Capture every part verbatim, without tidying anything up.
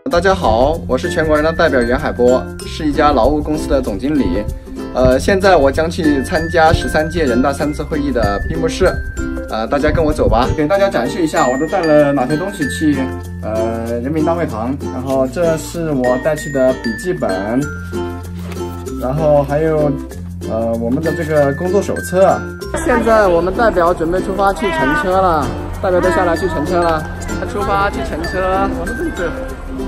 大家好，我是全国人大代表袁海波，是一家劳务公司的总经理。呃，现在我将去参加十三届人大三次会议的闭幕式。呃，大家跟我走吧，给大家展示一下我都带了哪些东西去呃人民大会堂。然后这是我带去的笔记本，然后还有呃我们的这个工作手册。现在我们代表准备出发去乘车了，代表都下来去乘车了。他出发去乘车，我们这里是。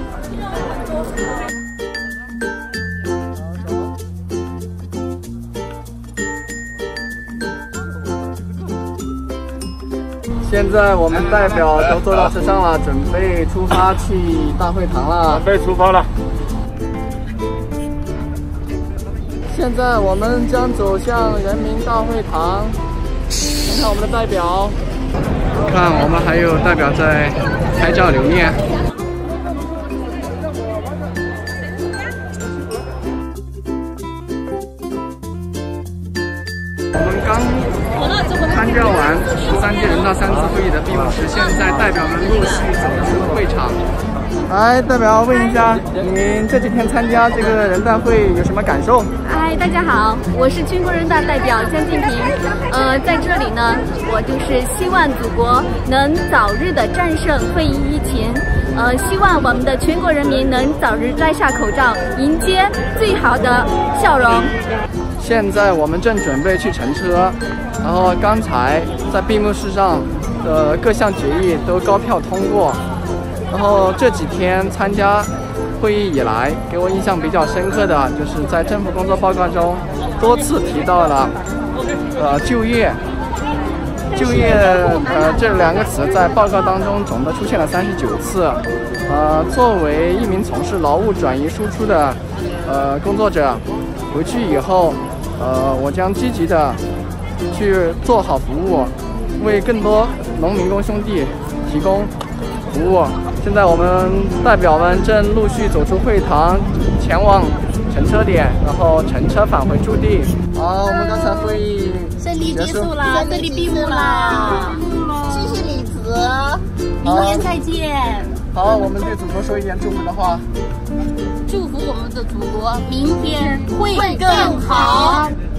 现在我们代表都坐到车上了，准备出发去大会堂了。 准备出发了。 现在我们将走向人民大会堂，看看我们的代表。看，我们还有代表在拍照留念。我们刚参加完十三届人大三次会议的闭幕式，现在代表们陆续走出会场。来，代表问一下，您这几天参加这个人大会有什么感受？ 嗨，大家好，我是全国人大代表江静平。呃，在这里呢，我就是希望祖国能早日的战胜肺炎疫情，呃，希望我们的全国人民能早日摘下口罩，迎接最好的笑容。 现在我们正准备去乘车，然后刚才在闭幕式上的各项决议都高票通过。然后这几天参加会议以来，给我印象比较深刻的就是在政府工作报告中多次提到了呃就业，就业呃这两个词在报告当中总的出现了三十九次。呃，作为一名从事劳务转移输出的呃工作者，回去以后，呃，我将积极的去做好服务，为更多农民工兄弟提供服务。现在我们代表们正陆续走出会堂，前往乘车点，然后乘车返回驻地。好，我们刚才会议顺利结束啦，顺利闭幕啦！谢谢李子，明天再见。 好，我们对祖国说一点祝福的话。 祝福我们的祖国明天会更好。